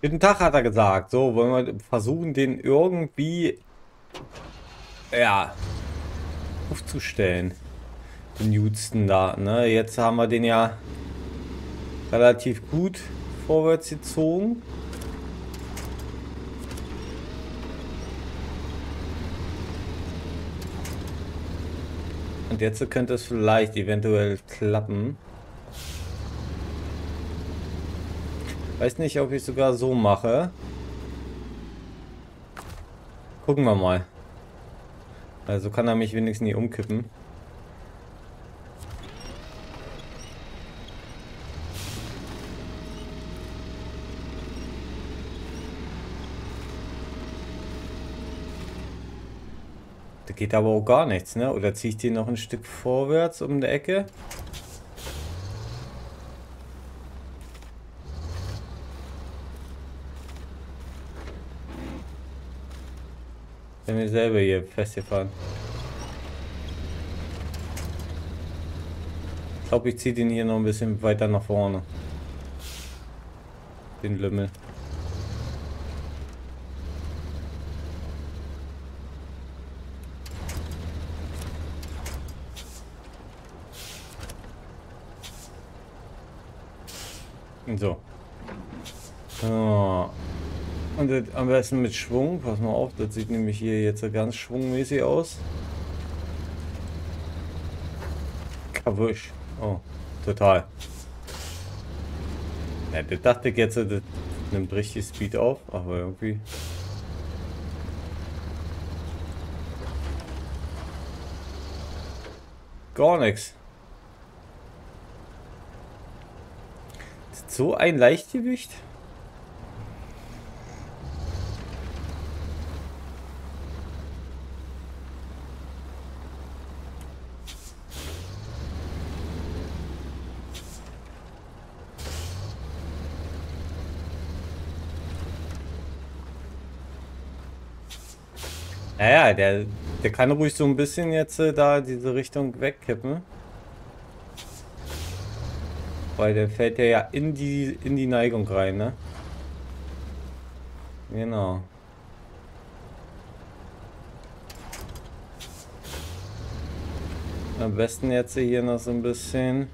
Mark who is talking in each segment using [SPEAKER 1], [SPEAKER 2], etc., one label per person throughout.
[SPEAKER 1] Guten Tag, hat er gesagt. So, wollen wir versuchen, den irgendwie, ja, aufzustellen. Den Houston da, ne? Jetzt haben wir den ja relativ gut vorwärts gezogen. Und jetzt könnte es vielleicht eventuell klappen. Weiß nicht, ob ich sogar so mache. Gucken wir mal. Also kann er mich wenigstens nicht umkippen. Da geht aber auch gar nichts, ne? Oder ziehe ich den noch ein Stück vorwärts um die Ecke? Ich bin mir selber hier festgefahren. Ich glaube, ich ziehe den hier noch ein bisschen weiter nach vorne. Den Lümmel. So. So. Und das am besten mit Schwung. Pass mal auf, das sieht nämlich hier jetzt ganz schwungmäßig aus. Kawisch. Oh, total. Ja, das dachte ich jetzt, das nimmt richtig Speed auf, aber irgendwie. Gar nichts. So ein Leichtgewicht? Naja, der kann ruhig so ein bisschen jetzt da diese Richtung wegkippen. Weil der fällt ja in die Neigung rein, ne? Genau. Am besten jetzt hier noch so ein bisschen.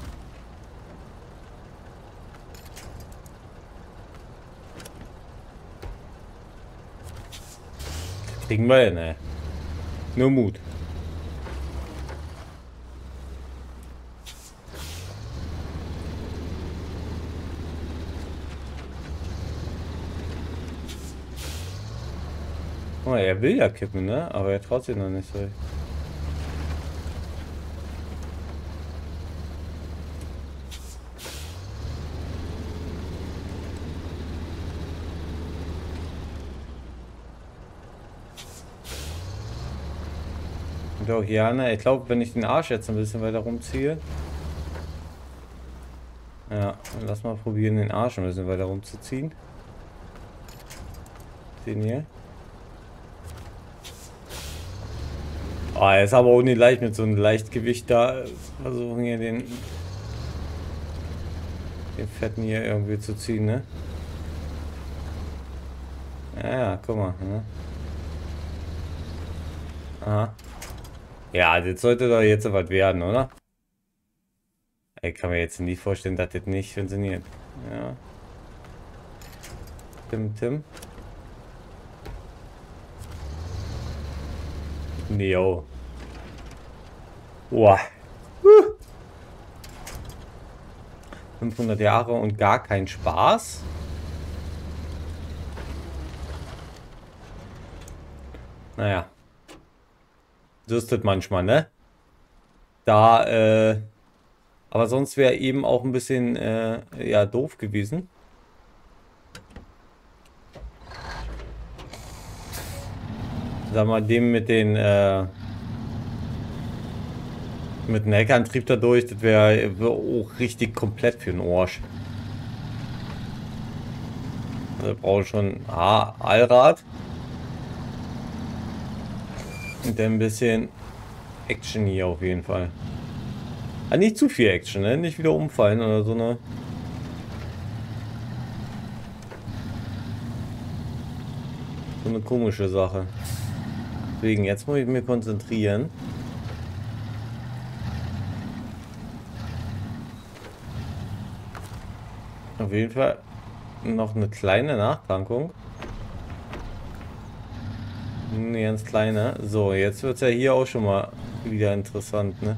[SPEAKER 1] Kriegen wir hin, ne? Nur Mut. Oh, er will ja kippen, ne? Aber er traut sich noch nicht so. Doch, ja, ne? Ich glaube, wenn ich den Arsch jetzt ein bisschen weiter rumziehe. Ja, lass mal probieren, den Arsch ein bisschen weiter rumzuziehen. Den hier. Oh, er ist aber auch nicht leicht mit so einem Leichtgewicht da. Versuchen hier den Fetten hier irgendwie zu ziehen, ne? Ja, guck mal, ne? Aha. Ja, das sollte doch jetzt was werden, oder? Ich kann mir jetzt nicht vorstellen, dass das nicht funktioniert. Ja. Tim. Neo. Boah. 500 Jahre und gar kein Spaß. Naja. So ist das manchmal, ne? Da, aber sonst wäre eben auch ein bisschen, ja, doof gewesen. Sag mal, dem mit dem Heckantrieb dadurch, das wäre auch richtig komplett für den Arsch. Also brauche schon Allrad. Und dann ein bisschen Action hier auf jeden Fall. Aber nicht zu viel Action, ne? Nicht wieder umfallen oder so, ne? So eine komische Sache. Deswegen, jetzt muss ich mich konzentrieren. Auf jeden Fall noch eine kleine Nachtankung. Eine ganz kleine. So, jetzt wird es ja hier auch schon mal wieder interessant, ne?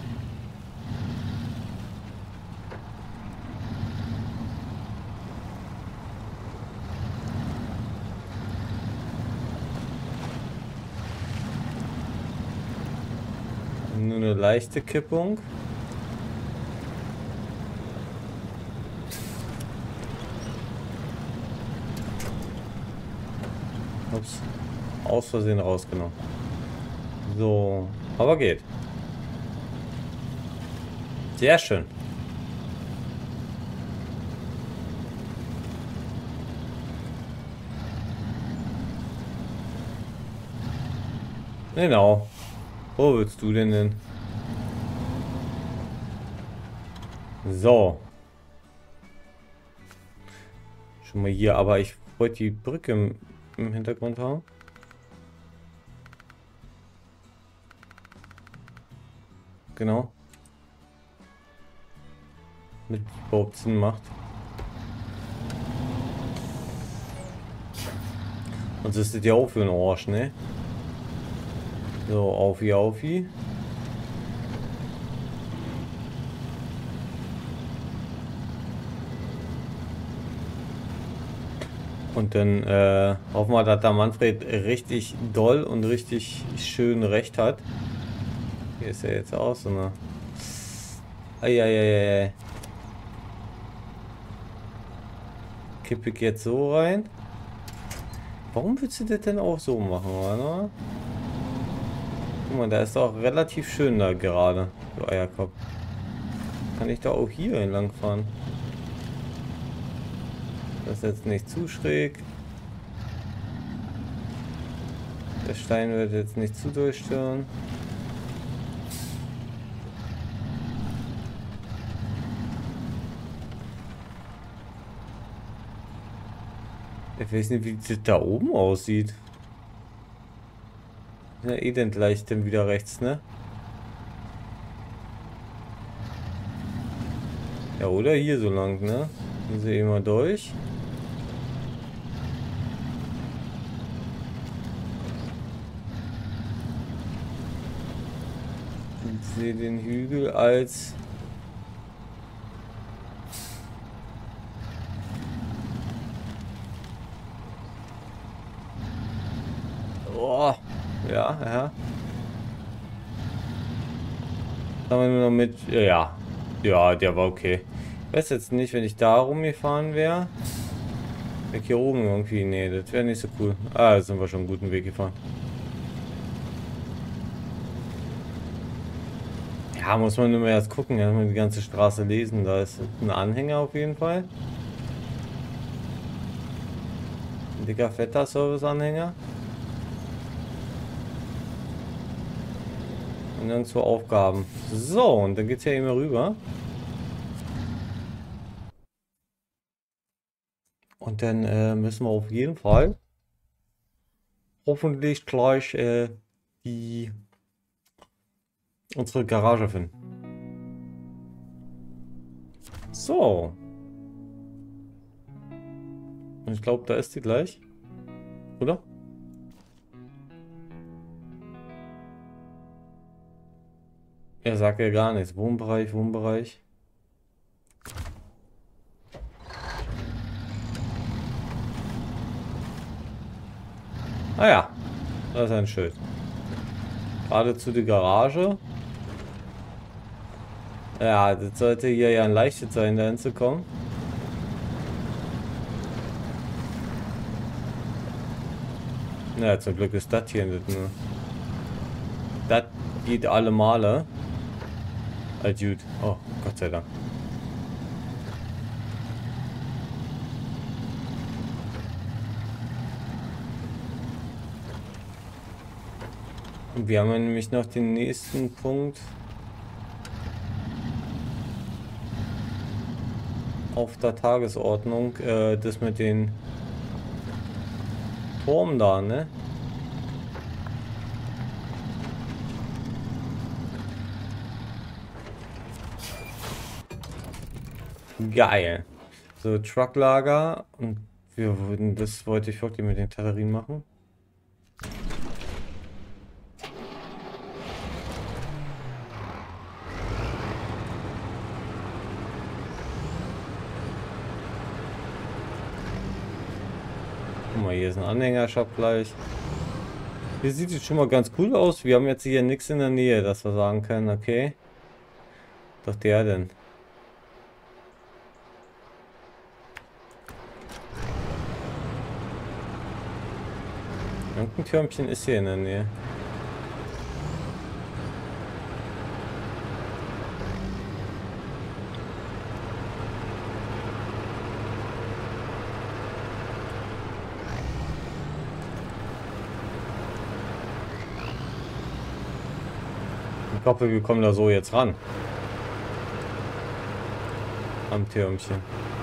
[SPEAKER 1] Nur eine leichte Kippung. Ups. Aus Versehen rausgenommen. So, aber geht. Sehr schön. Genau. Wo willst du denn hin? So. Schon mal hier, aber ich wollte die Brücke im Hintergrund haben. Genau. Mit überhaupt Sinn macht. Und das ist ja auch für einen Arsch, ne? So, Aufi. Und dann hoffen wir, dass der Manfred richtig doll und richtig schön recht hat. Hier ist er jetzt auch so eine... Eieieiei. Kippe ich jetzt so rein. Warum willst du das denn auch so machen, oder? Guck mal, da ist doch relativ schön da gerade, so Eierkopf. Kann ich da auch hier entlang fahren? Das ist jetzt nicht zu schräg. Der Stein wird jetzt nicht zu durchstören. Ich weiß nicht, wie das da oben aussieht. Ja, eh dann gleich dann wieder rechts, ne? Ja, oder hier so lang, ne? Hier sehe ich mal durch. Ich sehe den Hügel als... Oh, ja. Haben wir nur noch mit... Ja. Ja, der war okay. Ich weiß jetzt nicht, wenn ich da rumgefahren wäre. Weg hier oben irgendwie. Nee, das wäre nicht so cool. Ah, jetzt sind wir schon einen guten Weg gefahren. Ja, muss man immer erst gucken, ja, die ganze Straße lesen. Da ist ein Anhänger auf jeden Fall. Ein dicker, fetter Serviceanhänger. Und dann zu Aufgaben. So, und dann geht es ja immer rüber. Und dann müssen wir auf jeden Fall hoffentlich gleich unsere Garage finden. So. Und ich glaube, da ist sie gleich. Oder? Er sagt ja gar nichts. Wohnbereich. Ah ja, da ist ein Schild. Gerade zu der Garage. Ja, das sollte hier ja ein leichtes sein, da hinzukommen. Ja, zum Glück ist das hier nicht nur. Das geht alle Male. Gut. Oh, Gott sei Dank. Und wir haben nämlich noch den nächsten Punkt auf der Tagesordnung, das mit den Turm da, ne? Geil. So, Trucklager. Und wir würden, das wollte ich wirklich mit den Batterien machen. Guck mal, hier ist ein Anhängershop gleich. Hier sieht es schon mal ganz cool aus. Wir haben jetzt hier nichts in der Nähe, dass wir sagen können, okay. Doch der denn. Irgendein Türmchen ist hier in der Nähe. Ich hoffe, wir kommen da so jetzt ran. Am Türmchen.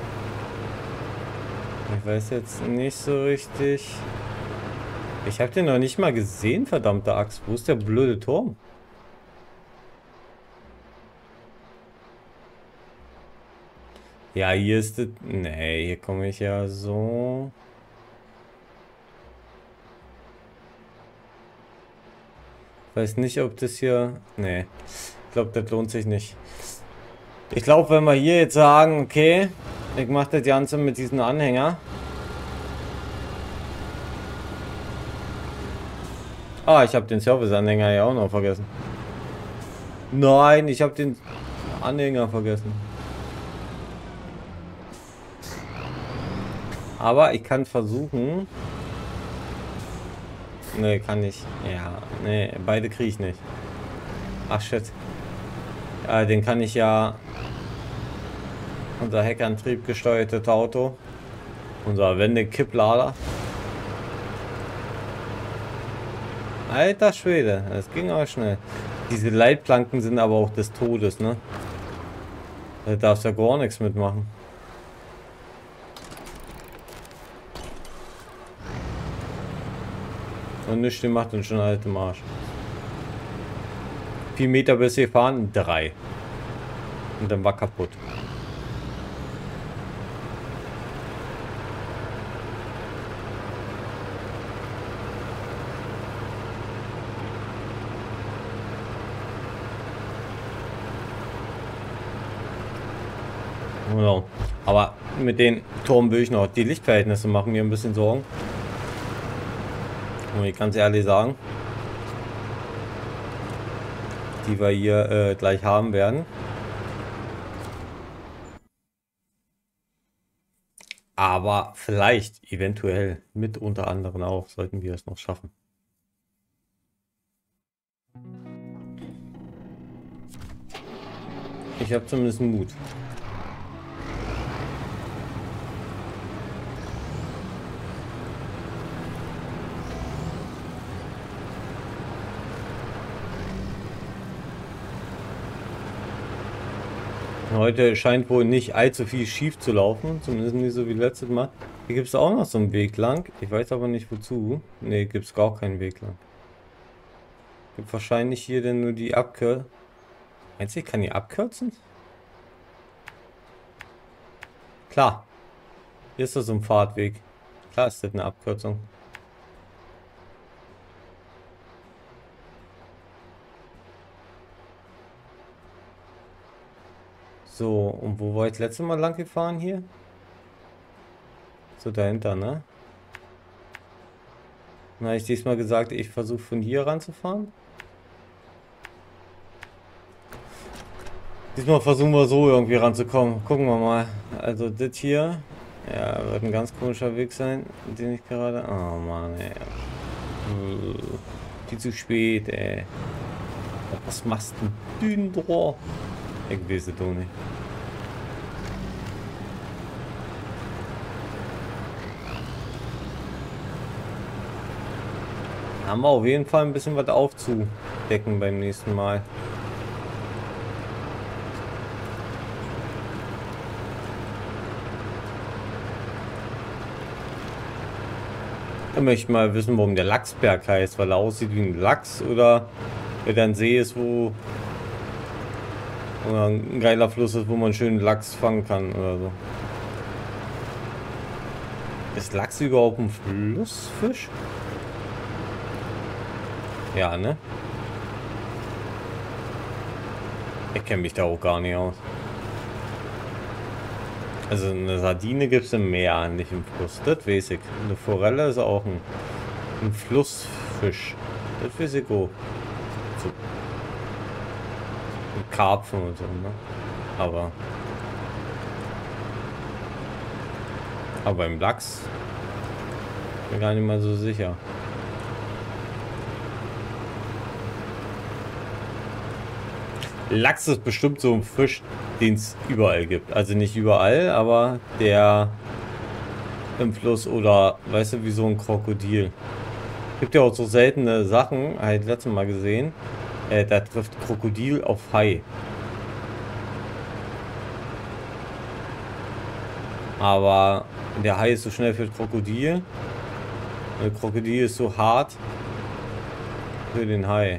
[SPEAKER 1] Ich weiß jetzt nicht so richtig. Ich habe den noch nicht mal gesehen, verdammte Axt. Wo ist der blöde Turm? Ja, hier ist es. Nee, hier komme ich ja so. Weiß nicht, ob das hier... Nee, ich glaube, das lohnt sich nicht. Ich glaube, wenn wir hier jetzt sagen, okay, ich mache das Ganze mit diesem Anhänger. Ah, ich habe den Service-Anhänger ja auch noch vergessen. Nein, ich habe den Anhänger vergessen. Aber ich kann versuchen... Nee, kann ich. Ja, nee, beide kriege ich nicht. Ach shit. Ja, den kann ich ja... Unser Heckantrieb gesteuertes Auto. Unser Wendekipplader. Alter Schwede, das ging aber schnell. Diese Leitplanken sind aber auch des Todes, ne? Da darfst du ja gar nichts mitmachen. Und nichts macht uns schon alte Marsch. 4 Meter bis wir fahren, 3. Und dann war kaputt. Genau. Aber mit den Turm will ich noch. Die Lichtverhältnisse machen mir ein bisschen Sorgen. Muss ich ganz ehrlich sagen. Die wir hier gleich haben werden. Aber vielleicht, eventuell, mit unter anderem auch, sollten wir es noch schaffen. Ich habe zumindest Mut. Heute scheint wohl nicht allzu viel schief zu laufen, zumindest nicht so wie letztes Mal. Hier gibt es auch noch so einen Weg lang. Ich weiß aber nicht wozu. Ne, gibt es gar keinen Weg lang. Gibt wahrscheinlich hier denn nur die Abkürzung. Meinst du, ich kann die abkürzen? Klar. Hier ist das so ein Fahrtweg. Klar ist das eine Abkürzung. So, und wo war ich das letzte Mal lang gefahren hier? So dahinter, ne? Dann habe ich diesmal gesagt, ich versuche von hier ranzufahren. Diesmal versuchen wir so irgendwie ranzukommen. Gucken wir mal. Also das hier, ja, wird ein ganz komischer Weg sein, den ich gerade... Oh Mann, ey. Viel zu spät, ey. Was machst du denn, Dündrohr? Ich weiß es doch nicht. Haben wir auf jeden Fall ein bisschen was aufzudecken beim nächsten Mal. Ich möchte mal wissen, warum der Lachsberg heißt, weil er aussieht wie ein Lachs oder weil da ein See ist, wo oder ein geiler Fluss ist, wo man schön Lachs fangen kann oder so. Ist Lachs überhaupt ein Flussfisch? Ja, ne? Ich kenne mich da auch gar nicht aus. Also eine Sardine gibt es im Meer, nicht im Fluss. Das weiß ich. Eine Forelle ist auch ein Flussfisch. Das weiß ich auch. So. Ein Karpfen und so, ne? Aber beim Lachs bin ich gar nicht mal so sicher. Lachs ist bestimmt so ein Fisch, den es überall gibt. Also nicht überall, aber der im Fluss oder, weißt du, wie so ein Krokodil. Gibt ja auch so seltene Sachen, halt letztes Mal gesehen. Da trifft Krokodil auf Hai. Aber der Hai ist so schnell für das Krokodil. Und das Krokodil ist so hart für den Hai.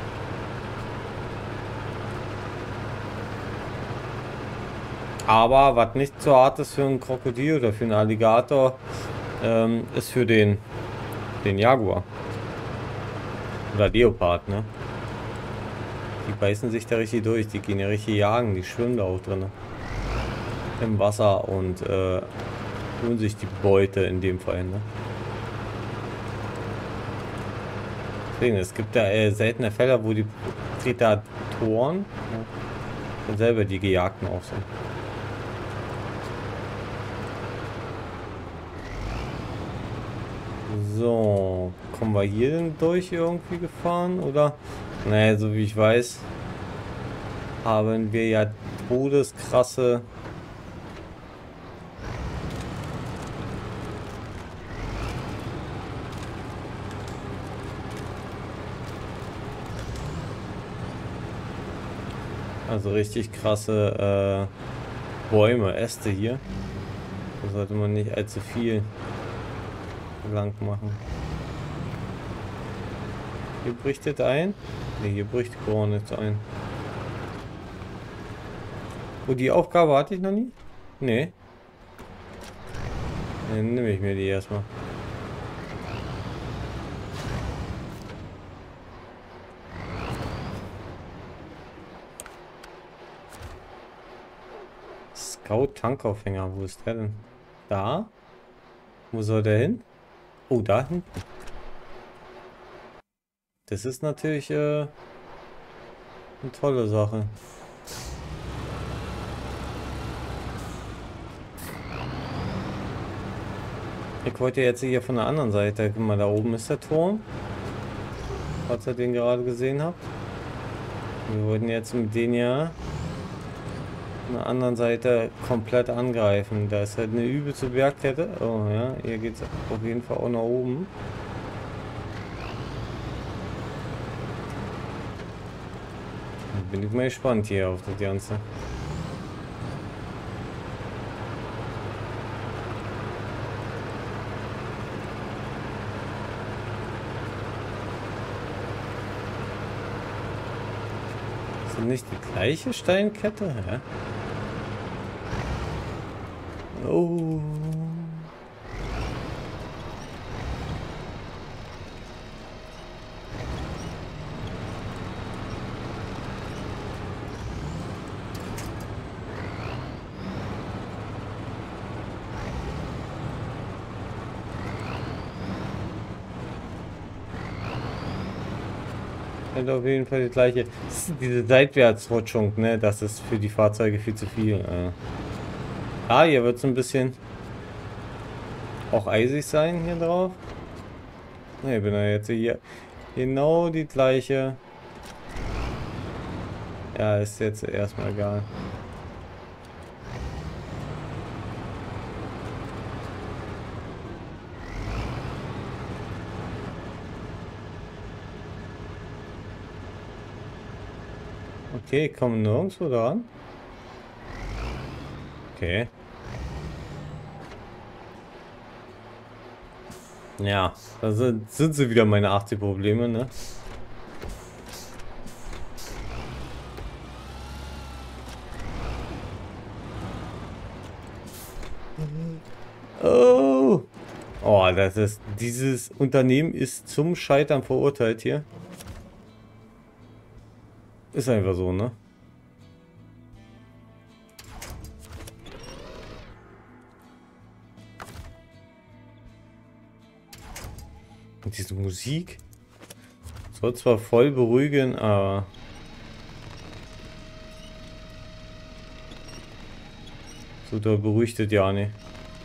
[SPEAKER 1] Aber was nicht so hart ist für ein Krokodil oder für einen Alligator, ist für den Jaguar. Oder Leopard, ne? Die beißen sich da richtig durch, die gehen ja richtig jagen, die schwimmen da auch drin. Im Wasser und holen sich die Beute in dem Fall, ne? Deswegen, es gibt da seltene Fälle, wo die Prädatoren ja, selber die Gejagten auch sind. So, kommen wir hier denn durch irgendwie gefahren, oder? Naja, so wie ich weiß, haben wir ja todeskrasse also richtig krasse Bäume, Äste hier. Da sollte man nicht allzu viel lang machen. Hier bricht es ein? Ne, hier bricht gar nichts ein. Oh, die Aufgabe hatte ich noch nie? Nee. Dann nehme ich mir die erstmal. Scout-Tankaufhänger, wo ist der denn? Da? Wo soll der hin? Oh, da hinten. Das ist natürlich eine tolle Sache. Ich wollte jetzt hier von der anderen Seite. Guck mal, da oben ist der Turm. Falls ihr den gerade gesehen habt. Wir wollten jetzt mit denen ja von der anderen Seite komplett angreifen. Da ist halt eine übelste Bergkette. Oh ja, hier geht es auf jeden Fall auch nach oben. Bin ich mal gespannt hier auf das Ganze. Ist das nicht die gleiche Steinkette? Ja? Oh. Auf jeden Fall die gleiche. Diese Seitwärtsrutschung, ne? Das ist für die Fahrzeuge viel zu viel. Ah, hier wird es ein bisschen auch eisig sein hier drauf. Ne, ich bin ja jetzt hier genau die gleiche. Ja, ist jetzt erstmal egal. Okay, kommen nirgendwo dran. Okay. Ja, da sind sie wieder meine 80 Probleme, ne? Oh! Oh, dieses Unternehmen ist zum Scheitern verurteilt hier. Ist einfach so, ne? Und diese Musik soll zwar voll beruhigen, aber so doll beruhigt das ja nicht.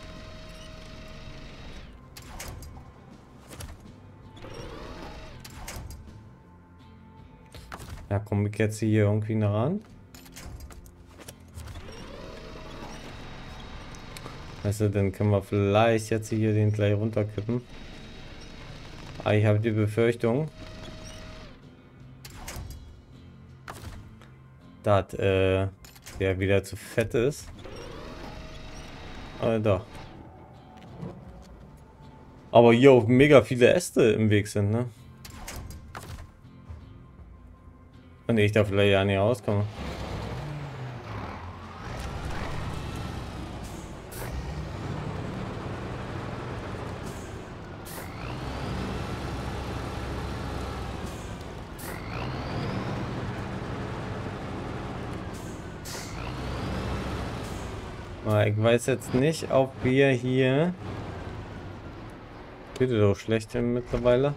[SPEAKER 1] Ja, komme ich jetzt hier irgendwie nah ran? Also, dann können wir vielleicht jetzt hier den gleich runterkippen. Aber ich habe die Befürchtung, dass der wieder zu fett ist. Doch. Aber hier auch mega viele Äste im Weg sind, ne? Und ich da vielleicht ja nicht rauskomme. Ich weiß jetzt nicht, ob wir hier... Bitte doch schlecht hin mittlerweile.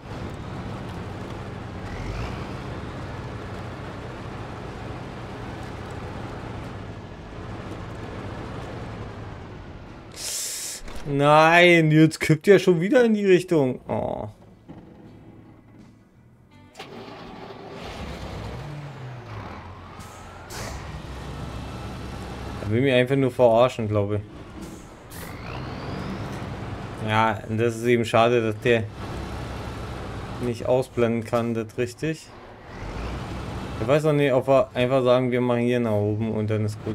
[SPEAKER 1] Nein, jetzt kippt ja schon wieder in die Richtung. Oh. Er will mich einfach nur verarschen, glaube ich. Ja, und das ist eben schade, dass der nicht ausblenden kann, das richtig. Ich weiß auch nicht, ob wir einfach sagen, wir machen hier nach oben und dann ist gut.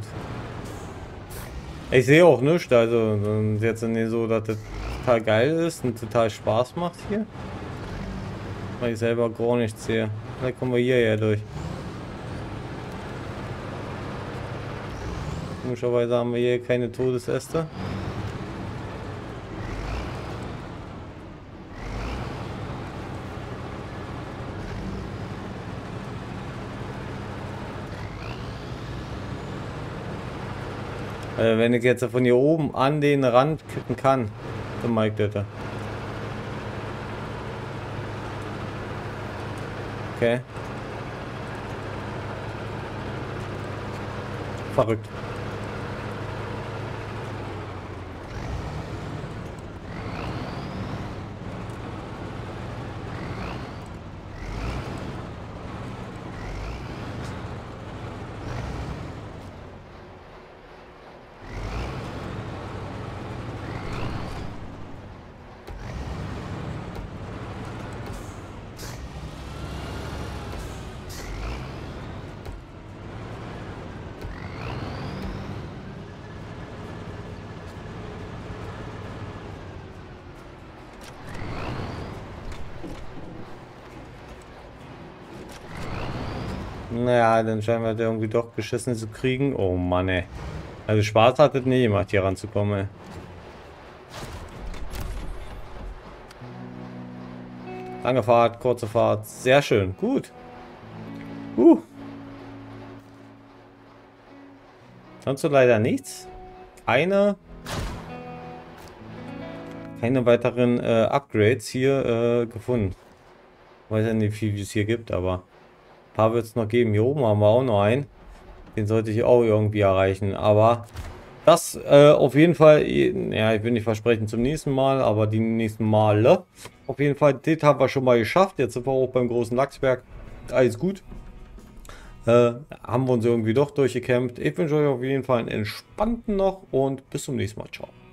[SPEAKER 1] Ich sehe auch nichts, also jetzt nicht so, dass das total geil ist und total Spaß macht hier. Weil ich selber gar nichts sehe. Vielleicht kommen wir hier ja durch. Komischerweise haben wir hier keine Todesäste. Wenn ich jetzt von hier oben an den Rand kippen kann, dann mag ich das. Okay. Verrückt. Naja, dann scheinen wir da irgendwie doch geschissen zu kriegen. Oh Mann, ey. Also Spaß hat es nie gemacht, hier ranzukommen, ey. Lange Fahrt, kurze Fahrt. Sehr schön. Gut. Sonst so leider nichts. Keine weiteren Upgrades hier gefunden. Weiß ja nicht, wie viel es hier gibt, aber ein paar wird es noch geben. Hier oben haben wir auch noch einen. Den sollte ich auch irgendwie erreichen. Aber das auf jeden Fall, ja, ich will nicht versprechen zum nächsten Mal, aber die nächsten Male. Auf jeden Fall, das haben wir schon mal geschafft. Jetzt sind wir auch beim großen Lachsberg. Alles gut. Haben wir uns irgendwie doch durchgekämpft. Ich wünsche euch auf jeden Fall einen entspannten noch und bis zum nächsten Mal. Ciao.